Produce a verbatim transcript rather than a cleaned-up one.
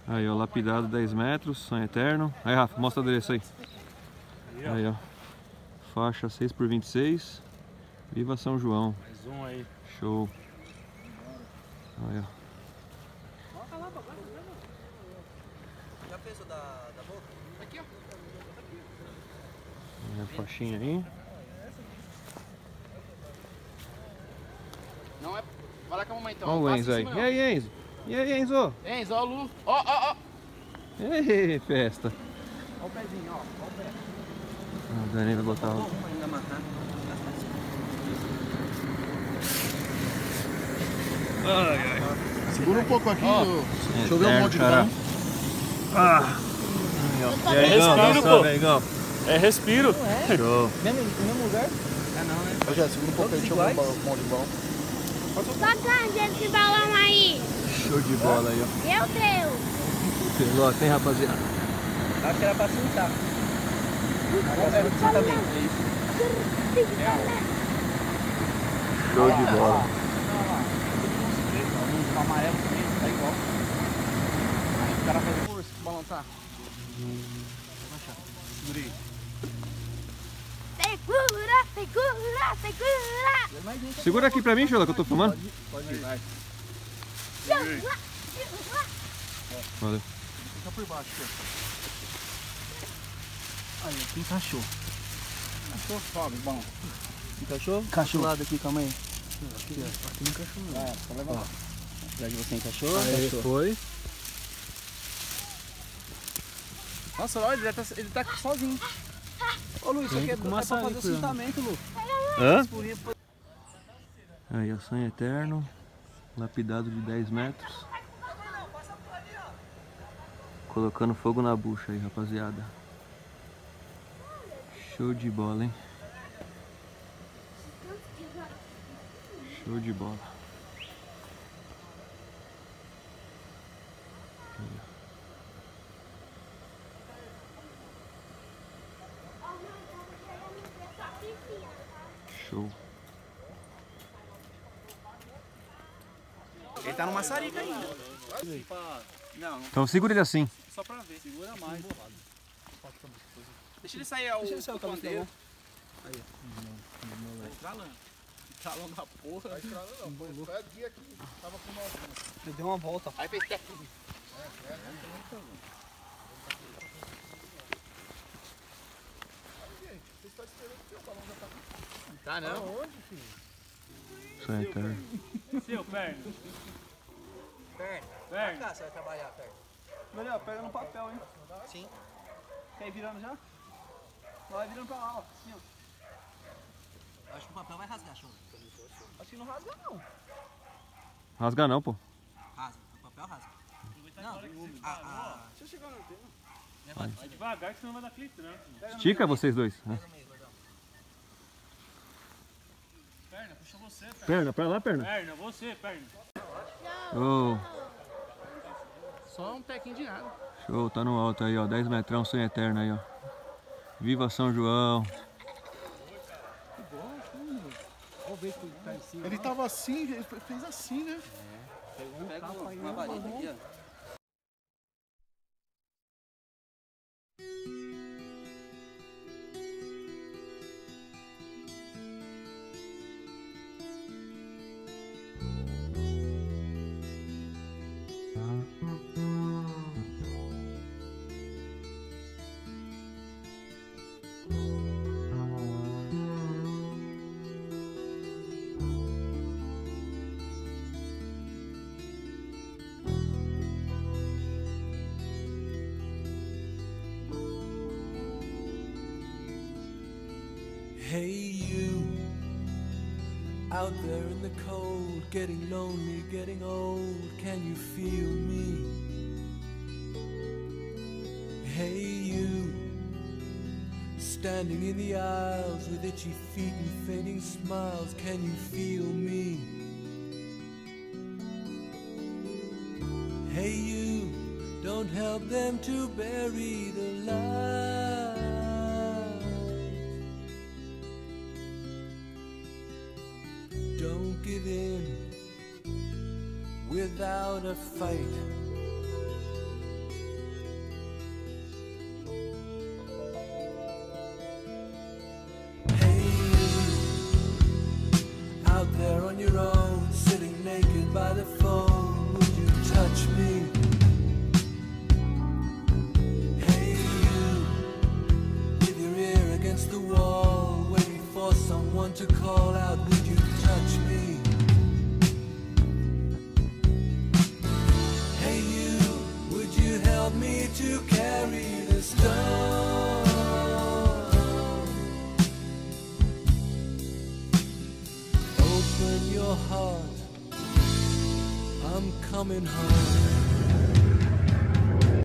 Aí, ó, lapidado dez metros, sonho eterno. Aí, Rafa, mostra o endereço aí. Aí, ó. Faixa seis por vinte e seis. Viva São João. Mais um aí. Show. Aí, ó. Já fez o da, da boca? Aqui, ó. Aí, a faixinha aí. Não é. Vai lá com a mamãe então. Ó o Enzo aí. E aí, Enzo? E aí, Enzo? Enzo, ó a Lu. Ó, ó, ó. Ei, festa. Ó o pezinho, ó. Ó o pé. A Dani vai botar o... Ainda matar. Ai, ai. Segura um pouco aqui. Ó, do... Deixa eu ver um monte de cara. Ah. E aí, Respiro, Igão? pô. Salve, Igão. É respiro. Show. Mesmo, no mesmo lugar? É não, né? Ô, Jé, segura um pouco aí. Deixa eu ver um balão- um monte de balão. Bacana esse balão aí. Show de bola aí, ó. Meu Deus. Pelota, hein, rapaziada? Acho que era pra sentar. Agora era pra sentar bem. Show de bola. O amarelo também tá igual. Aí o cara faz força pro balão tá. Segura aí. Segura, segura, segura. Segura aqui pra mim, Chola, que eu tô filmando. Pode ir, vai. Segura, segura. Valeu. Fica por baixo, aqui, ó. Aí, aqui encaixou. Encaixou? Sobe, bom. Encaixou? Encaixou. Do lado aqui, calma aí. Aqui, ó. Aqui não encaixou não. É, só leva lá. Já que você encaixou, Aí, encaixou. foi. Nossa, olha, ele tá, ele tá sozinho. Ô, Lu, isso aqui é, é pra fazer o sentamento, Lu. Hã? Purinha pra... Aí, ó, sonho eterno. Lapidado de dez metros. Colocando fogo na bucha aí, rapaziada. Show de bola, hein? Show de bola. Show. Ele tá no maçarico ainda. Não, Então segura ele assim. só pra ver. Segura mais. Deixa ele sair ao Deixa ele sair o ponteiro. Aí, Tá estralando. Estralando a porra. Tá estralando não, foi a guia que tava com nós. Ele deu uma volta. Aí fez tec. Você está esperando que o balão já tá... Tá não. Aonde, filho? Sonho eterno. Seu, perna. Perna. Perna. Cá, você vai trabalhar, perna. Melhor, pega no papel, hein? Sim. Quer ir virando já? Vai virando pra lá, ó. Assim, ó. Acho que o papel vai rasgar, show. Acho que não rasga, não. Rasga não, pô. Rasga. O papel rasga. Não, a, a... Deixa eu chegar no antena. Levanta. Vai devagar que senão vai dar aquele tranco. Estica vocês dois. né? Pega no meio, gordão. Perna, puxa você, perna. Perna, pra lá, perna. Perna, você, perna. Show. Só um tequinho de nada. Show, tá no alto aí, ó. dez metrão, sonho eterno aí, ó. Viva São João. Ele tava assim, ele fez assim, né? Pega uma vareta aqui, ó. Hey you, out there in the cold, getting lonely, getting old, can you feel me? Hey you, standing in the aisles with itchy feet and fading smiles, can you feel me? Hey you, don't help them to bury the light. Don't give in without a fight. want to call out, would you touch me? Hey you, would you help me to carry the stone? Open your heart, I'm coming home.